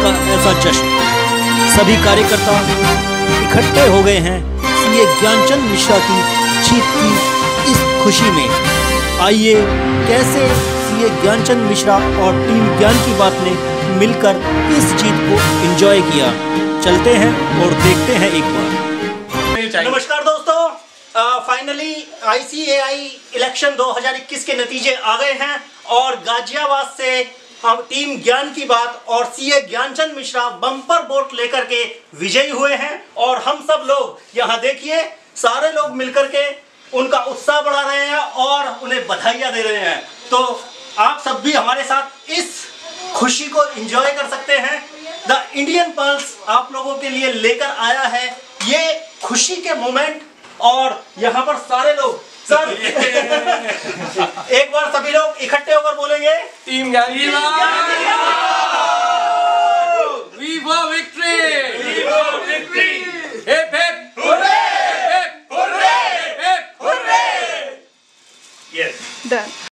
का ऐसा जश्न। सभी कार्यकर्ता इकट्ठे हो गए हैं सीए ज्ञानचंद मिश्रा की जीत की इस खुशी में। आइए कैसे सीए ज्ञानचंद मिश्रा और टीम ज्ञान की बात ने मिलकर इस जीत को एंजॉय किया। चलते हैं और देखते हैं एक बार। नमस्कार दोस्तों, फाइनली ICAI इलेक्शन 2021 के नतीजे आ गए हैं और गाजियाबाद से हम टीम ज्ञान की बात और CA Gyanchand Mishra bumper vote लेकर के विजयी हुए हैं। और हम सब लोग यहाँ देखिए, सारे लोग मिलकर के उनका उत्साह बढ़ा रहे हैं और उन्हें बधाइयाँ दे रहे हैं। तो आप सब भी हमारे साथ इस खुशी को एंजॉय कर सकते हैं। द इंडियन पल्स आप लोगों के लिए लेकर आया है ये खुशी के मोमेंट। और यहाँ पर सारे लोग सर एक बार सभी लोग इकट्ठे होकर बोलेंगे team Gyan V for victory, V for victory, hip hip hurray, hip hurray, hip hurray. Yes, done.